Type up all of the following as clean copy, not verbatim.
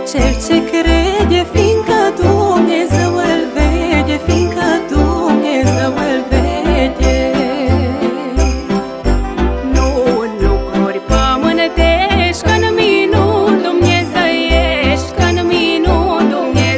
cel ce crede, fiindcă Dumnezeu îl vede, fiindcă Dumnezeu îl vede. Nu în lucruri pământești, că în minuni dumnezeiești, că în minuni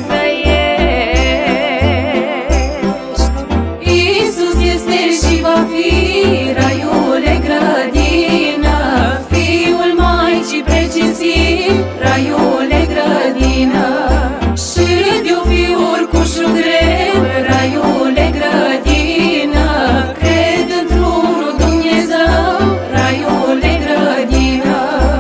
dumnezeiești. Iisus este și va fi, raiule grădină, Fiul Maicii precinții, raiule grădină. Și de-o fi oricum greu, raiule grădină, cred într-unul Dumnezeu, raiule grădină.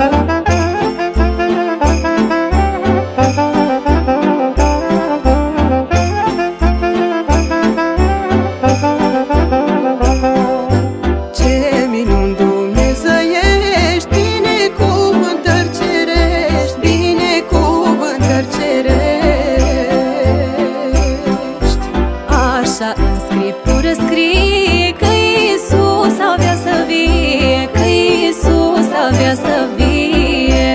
Ce minuni dumnezeiești, binecuvântări cerești, binecuvântări cerești. Așa în Scriptură scrie că Iisus avea să vie, că Iisus avea să vie.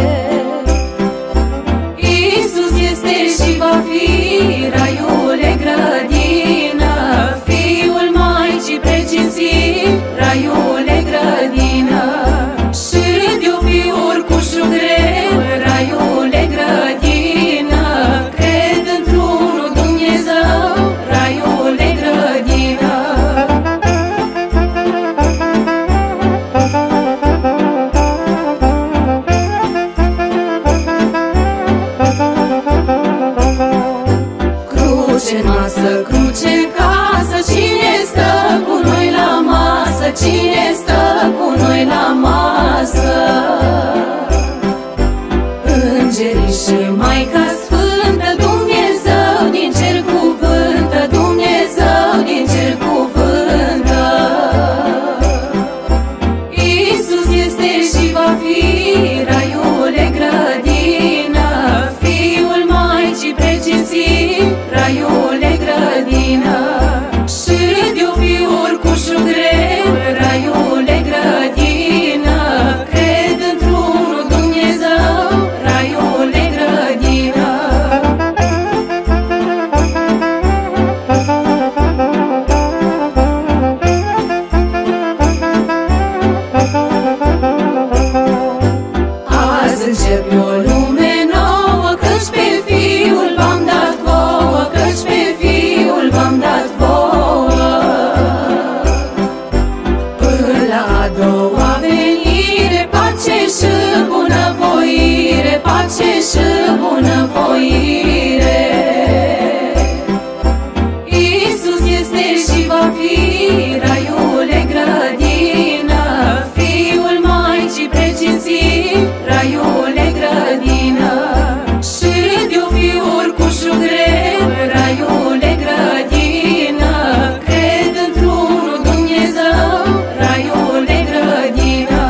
Iisus este și va fi, raiule grădină, Fiul Maicii precinții, raiule grădină. Și de-o fi oricum greu, raiule grădină, cred într-unul Dumnezeu, raiule grădină. Cruce în masă, cruce în casă, cine stă cu noi la masă, cine stă cu noi la masă? Îngerii și Maica Sfântă, Dumnezeu din cer cuvântă, Dumnezeu din cer cuvântă. Iisus este și va fi, raiule grădină, Fiul Maicii precinții, raiule grădină. Și de-o fi oricum greu, raiule grădină, cred într-unul Dumnezeu, raiule grădină. Azi începe o lume nouă, căci pe Fiul v-am dat vouă, căci pe Fiul v-am dat vouă. Până la a doua venire, pace și bunăvoire, pace și bunăvoire. Iisus este și va fi, raiule grădină, Fiul Maicii precinții, raiule grădină. Și de-o fi oricum greu, raiule grădină, cred într-unul Dumnezeu, raiule grădină.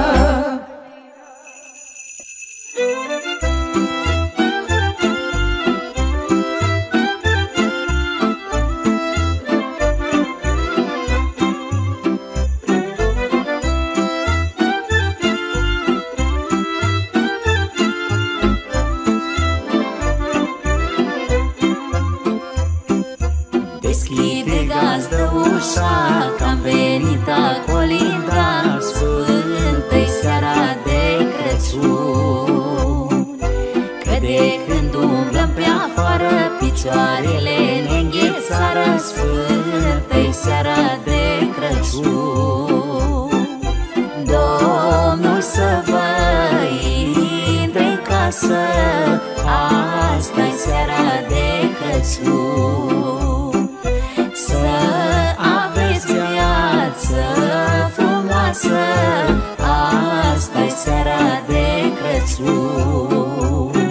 Deschide, gazdă, ușa, că-am venit a colinda, Sfântă-i seara de Crăciun. Că de când umblăm pe afară, picioarele ne-nghețară, Sfântă-i seara de Crăciun. Domnul să vă intre în casă, asta-i seara de Crăciun. Să aveți viață frumoasă, asta-i seara de Crăciun.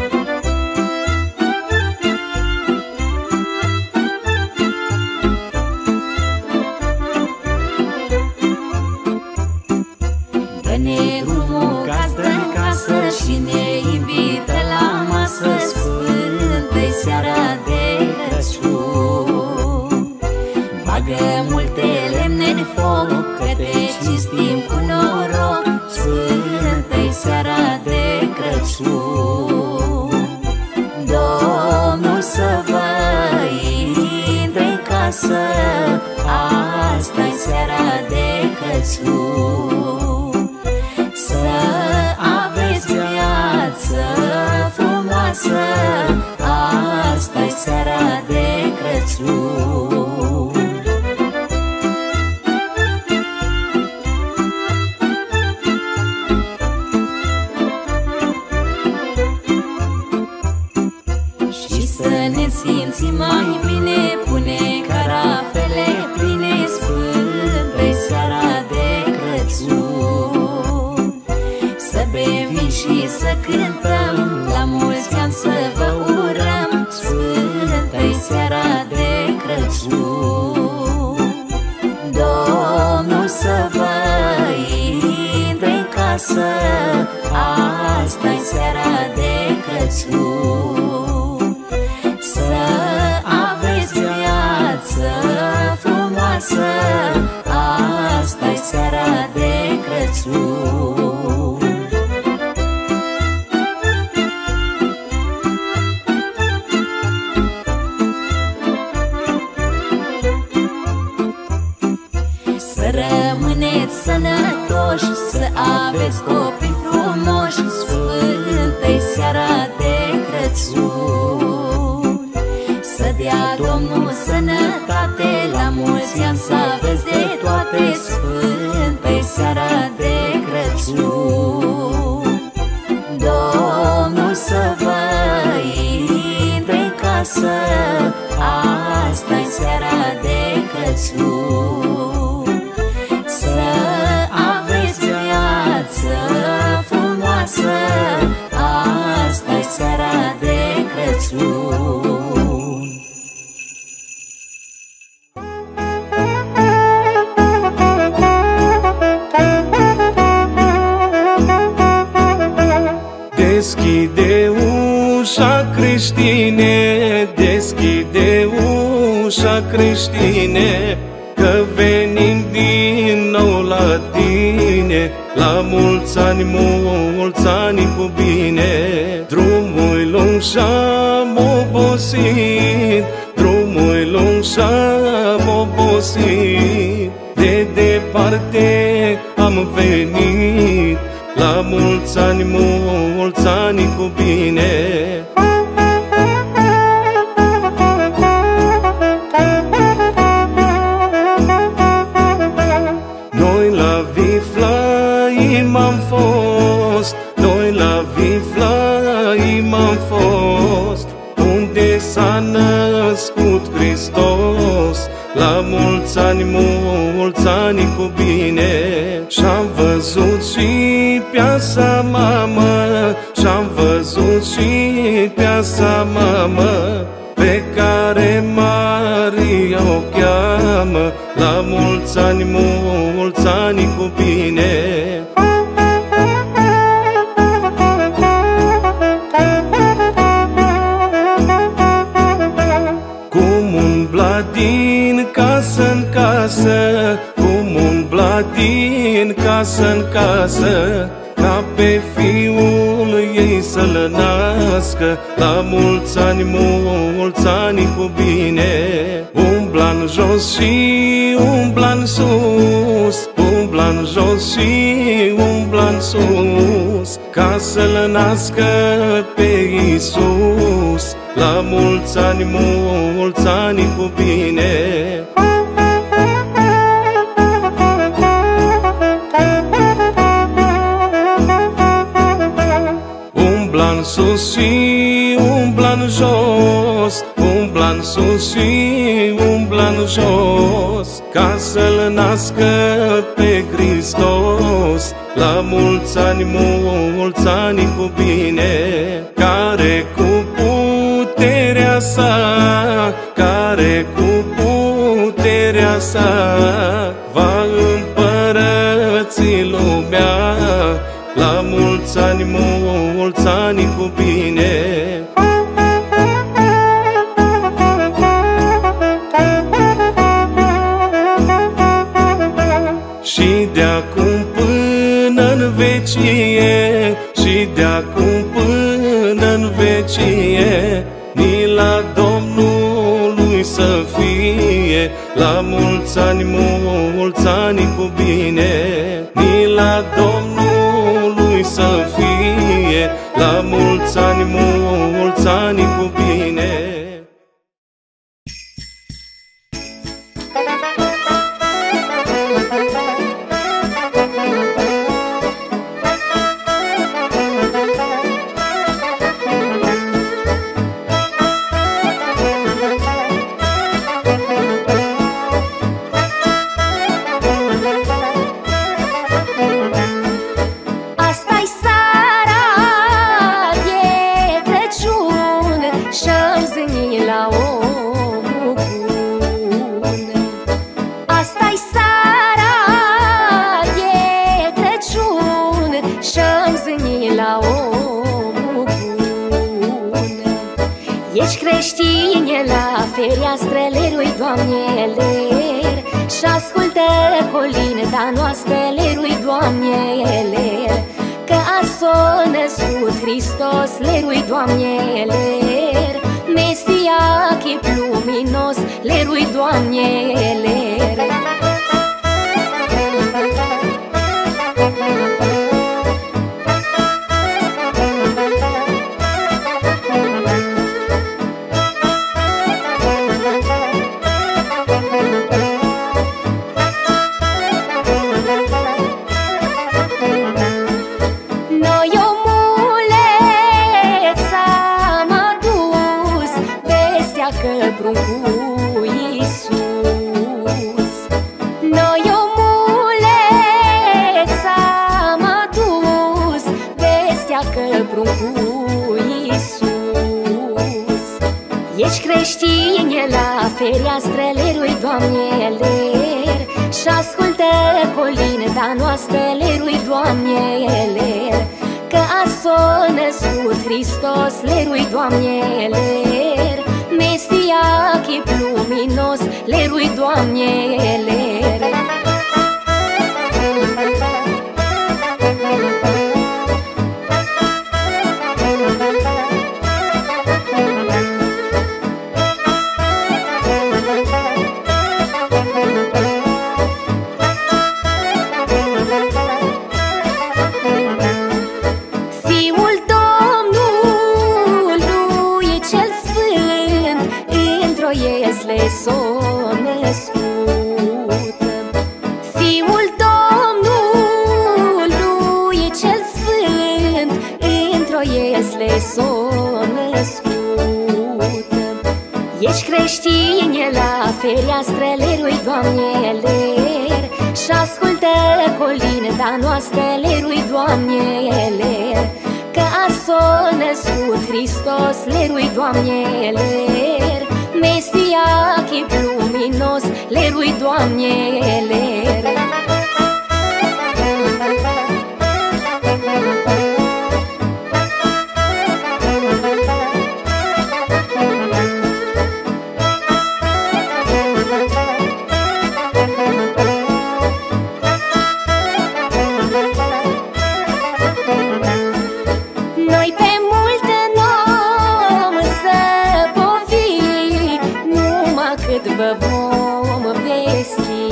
Dă-ne drumul gazdă în casă și ne invită la masă, Sfântă-i seara de Crăciun. Bagă multe lemne în foc, că te cinstim cu noroc, Sfântă-i seara de Crăciun. să vă intre în casă, asta-i seara de Crăciun. Să aveți viață frumoasă, asta-i seara de Crăciun. Și să ne simțim mai bine, pune carafele pline, sfântă-i seara de Crăciun. Să bem vin și să cântăm, la mulți ani să vă urăm, sfântă-i seara de Crăciun. Domnul să vă intre în casă, asta-i seara de Crăciun. Să aveți viață frumoasă, asta-i seara de Crăciun. Să rămâneți sănătoși, să aveți copii frumoși, sfântă-i seara de Crăciun. Să dea Domnul sănătate, la mulți ani să aveți de toate, sfântă-i seara de Crăciun. Domnul să vă intre în casă, asta-i seara de Crăciun. Să aveți viață frumoasă, asta-i seara de Crăciun. Deschide ușa, creștine, deschide ușa, creștine, că venim din nou la tine. La mulți ani cu bine. Drumul lung și-am obosit, drumul lung și-am obosit. De departe am venit, la mulți ani cu bine. Noi la Viflaim am fost, noi la Viflaim am fost, unde s-a născut Hristos. La mulți ani cu bine. Și-am văzut și piața mamă, și-am văzut și piața mamă, pe care Maria o cheamă. La mulți ani cu bine. Cum umbla din casă în casă, cum umbla din casă în casă, ca pe fiul ei să-l nască. La mulți ani cu bine. Umbla-n jos și umbla-n sus, umbla-n jos și umbla-n sus, ca să-l nască pe Iisus. La mulți ani cu bine. Umbla-n sus și umbla-n jos, umbla-n sus și umbla-n jos, ca să-l nască pe Hristos. La mulți ani cu bine. Care cu puterea sa, care cu puterea sa va împărăți lumea. La mulți ani cu bine. Și de-acum până-n vecie, și de-acum până-n vecie, ni l-a fie, la mulți ani cu bine. Mila Domnului să fie, la mulți ani cu bine. Ești creștine la fereastrele lui Doamneler și ascultă colinda noastrele lui Doamneler, că a s-o născut Hristos lerui Doamneler, Mesia chip luminos lerui Doamneler. Pruncul Iisus, noi omuleț am adus vestea că pruncul Iisus. Ești creștine la fereastrele lui Doamneler și ascultă colinda noastrele lui Doamneler, că a s-o născut Hristos lerui Doamneler, Mesia chip luminos lerui Doamneler. S-o născut Fiul Domnului cel Sfânt, într-o iesle s-o născut. Ești creștine la fereastrele lui Doamneler și ascultă colinda noastrele lui Doamneler, că a s-o născut Hristos lerui Doamneler, Mesia chip luminos lerui Doamneler. Noi pe multe n-om să povim, numai cât vă vom vesti.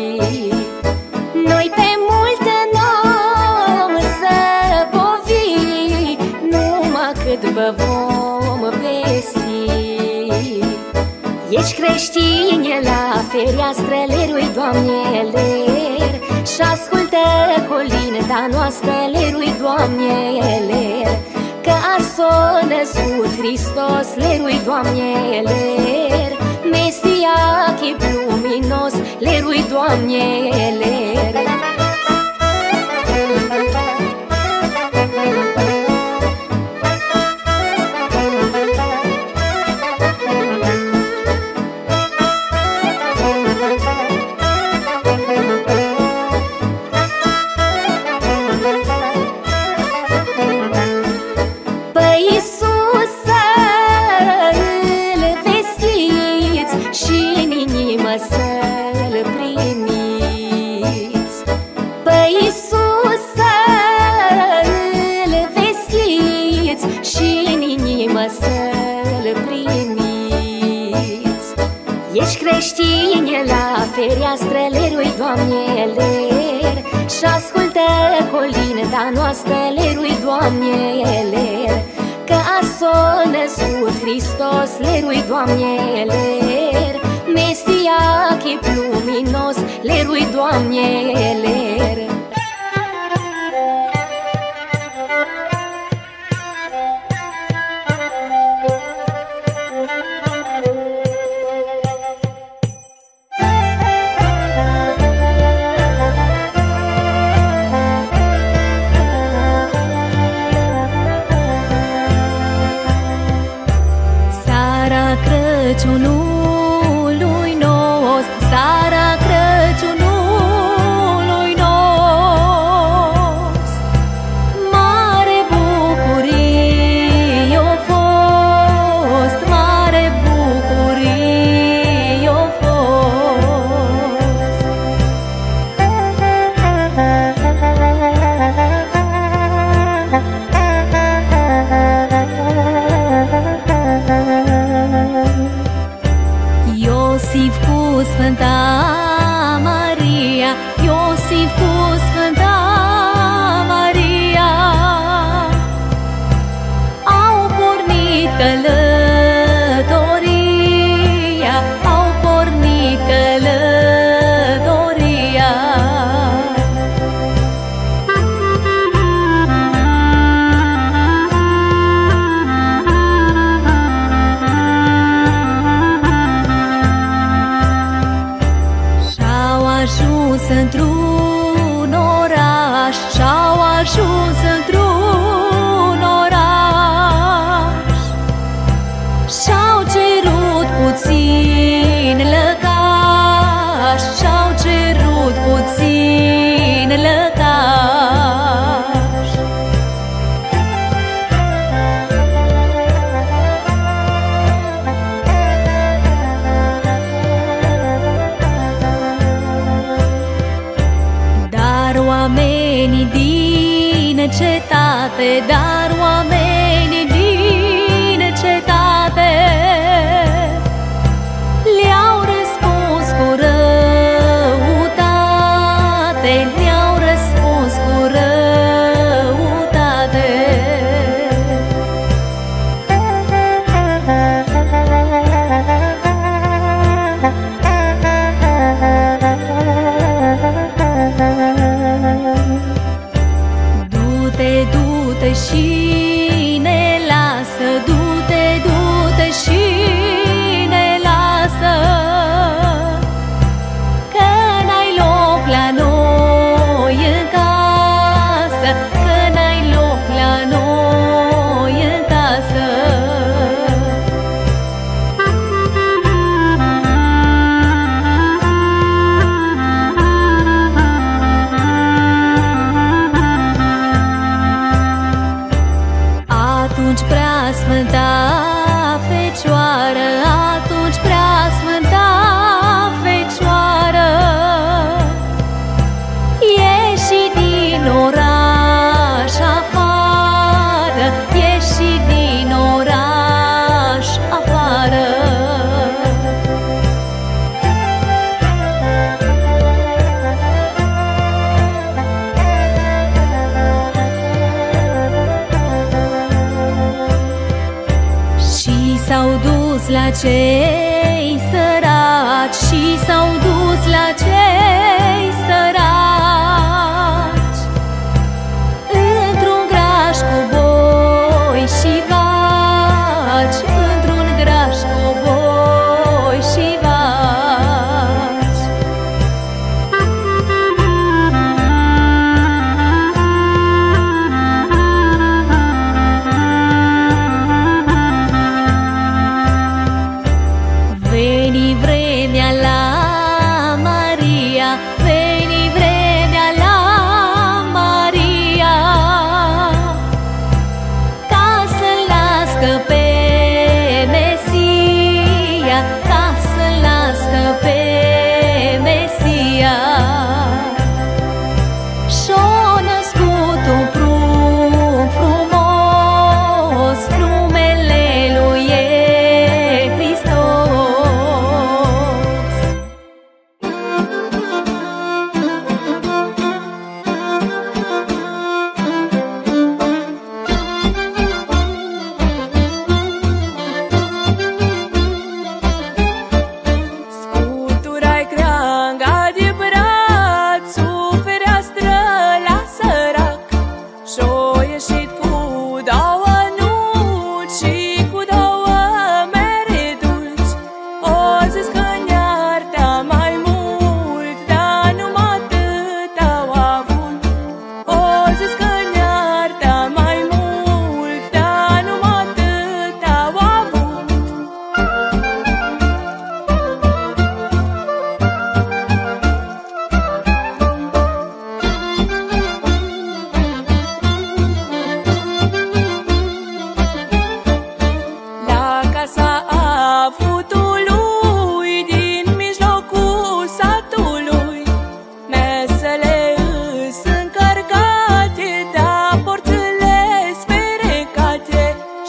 Noi pe multe n-om să povim, numai cât vă vom vesti. Ești creștine la fereastrele lui Doamneler și ascultă colinda noastrele lui Doamneler, că a s-o născut Hristos lerui Doamneler, Mesia chip luminos lerui Doamneler. Să-l primiți, pe Iisus să-l vestiți și în inimă să-l primiți. Ești creștine la fereastrele lui Doamne ler, și ascultă colinda noastră lerui Doamne ler, că a s-o născut Hristos lerui Doamne ler, Mesia chip luminos lerui Doamne ler. Crăciunului nostru, seara Crăciunului nostru, mare bucurie a fost, mare bucurie a fost. Iosif cu Sfânta Maria, Iosif cu Sfânta Maria, au pornit călătoria, au pornit călătoria. Ajuns într-un oraș, și-au ajuns într-un oraș, și-au cerut puțin lăcaș, și-au cerut puțin lăcaș. Oamenii din cetate, dar oamenii din cetate le-au răspuns cu răutate, le-au răspuns cu răutate. Du-te și ne lasă, du-te, du-te și ne lasă, că n-ai loc la noi în casă, că n-ai loc la noi în casă. Atunci Preasfânta Fecioară, atunci Preasfânta Fecioară, ieși din oraș afară, ieși din oraș afară. S-au dus la cei săraci, și s-au dus la cei săraci, într-un graș cu boi și vaci, într-un graș cu boi și vaci. Veni vremea la Maria, veni vremea la Maria, ca să-L nască pe Mesia, ca să-L nască pe Mesia. Și-o născut un prunc frumos, numele Lui e Hristos.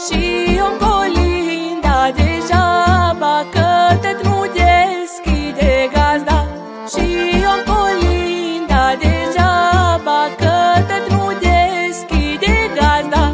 și o colinda degeaba, că tot nu deschide gazda. Și o colinda degeaba, că tot nu deschide gazda.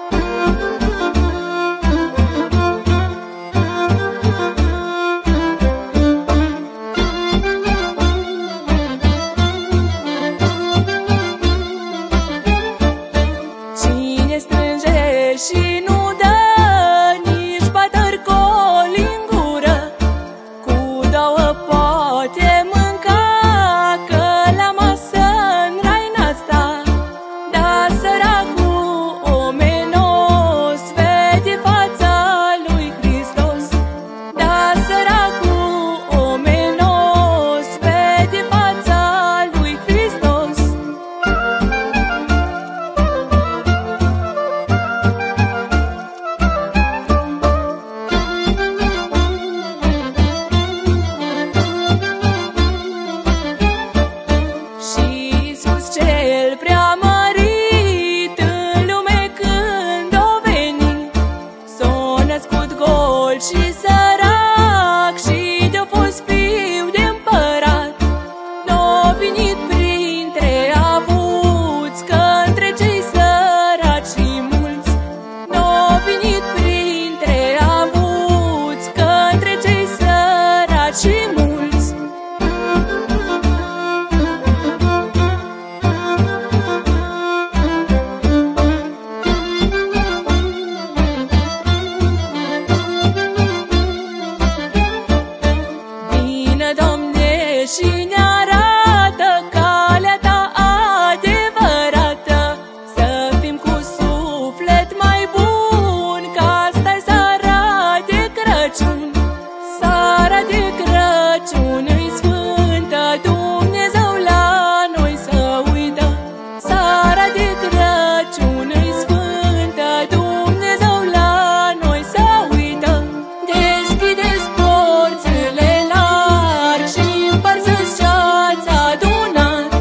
Cine strânge și nu dă, nici batări coli în gură, cu două poate mânca, că la masă în rai n-a sta. Dar săracul omenos vede fața lui Hristos. Dar săracul omenos vede fața lui Hristos. Și Iisus cel preamărit în lume când o veni, s-a născut gol și sărac și de-a fost fiu de împărat. N-a venit printre avuți, că între cei săraci și mulți. N-a venit printre avuți, că între cei săraci și mulți. Vină, Doamne, și ne arată calea Ta adevărată, să fim cu suflet mai bun, că asta-i seara de Crăciun. Seara de Crăciun îi sfântă, Dumnezeu la noi să uită. Seara de Crăciun îi sfântă, Dumnezeu la noi să uită. Deschideți porțile largi și împărțiți ce-ați adunat.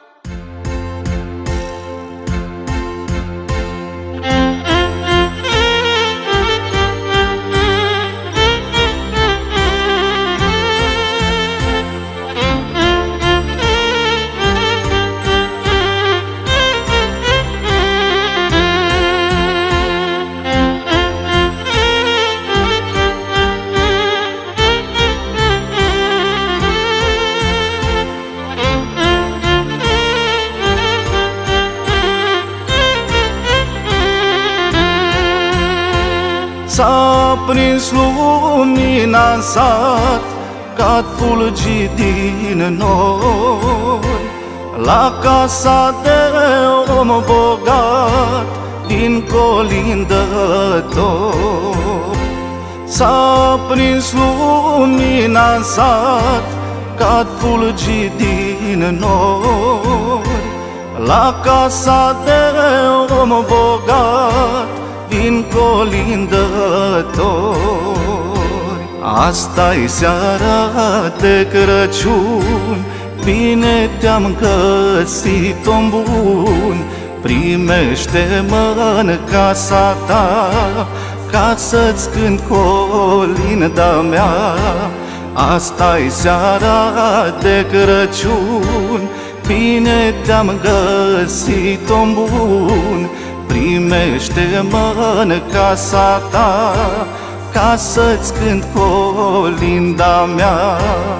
S-a prins lumina în sat, ca fulgi din nori, la casa de om bogat, din colindător. S-a prins lumina în sat, ca fulgi din nori, la casa de om bogat, din colindători. Asta-i seara de Crăciun, bine te-am găsit, om bun. Primește-mă în casa ta, ca să-ți cânt colinda mea. Asta-i seara de Crăciun, bine te-am găsit, om bun. Primește-mă în casa ta, ca să-ți cânt colinda mea.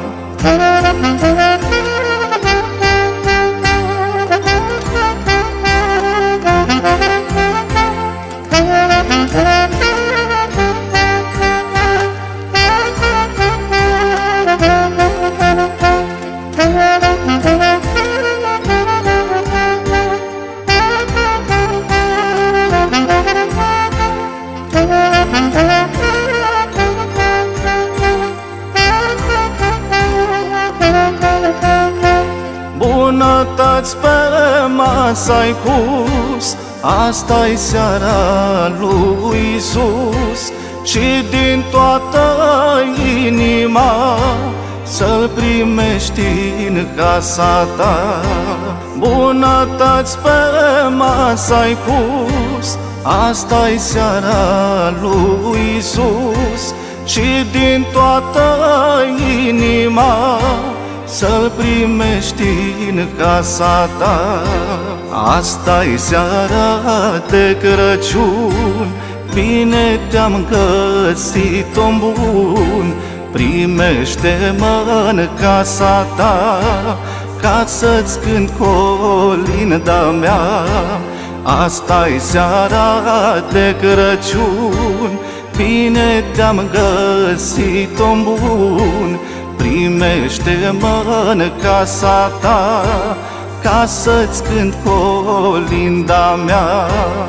Bunătăți pe masă-ai pus, asta-i seara lui Iisus. Și din toată inima să-L primești în casa ta. Bunătăți pe masă-ai pus, Asta-i seara lui Iisus și din toată inima să-L primești în casa ta. Asta-i seara de Crăciun, bine te-am găsit, om bun. Primește-mă în casa ta, ca să-ți cânt colinda mea. Asta-i seara de Crăciun, bine te-am găsit, om bun. Primește-mă în casa ta, ca să-ți cânt colinda mea.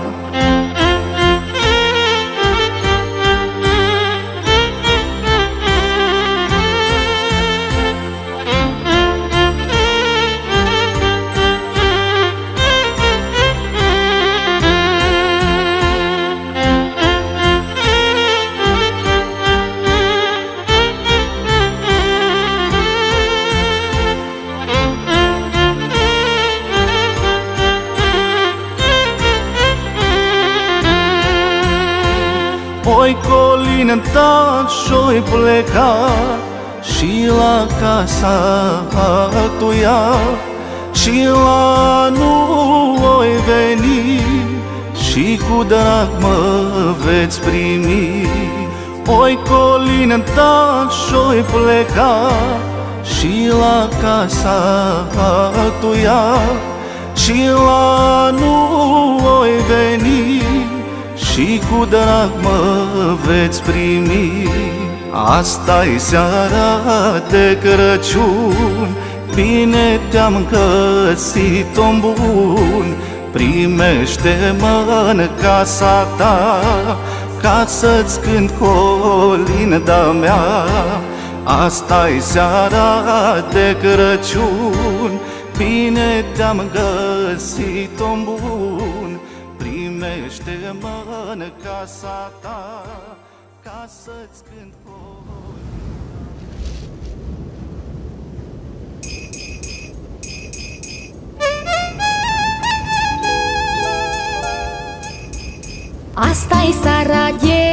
Oi colinda și-oi pleca și la casa altuia, și la anul oi veni și cu drag mă veți primi. Oi colinda și-oi pleca și la casa altuia, și la anul oi veni și cu drag mă veți primi. Asta-i seara de Crăciun, bine te-am găsit, om bun. Primește-mă în casa ta, ca să-ți cânt colinda mea. Asta-i seara de Crăciun, bine te-am găsit, om bun. Primește-mă în casa ta, ca să-ți cânt Asta-i seara de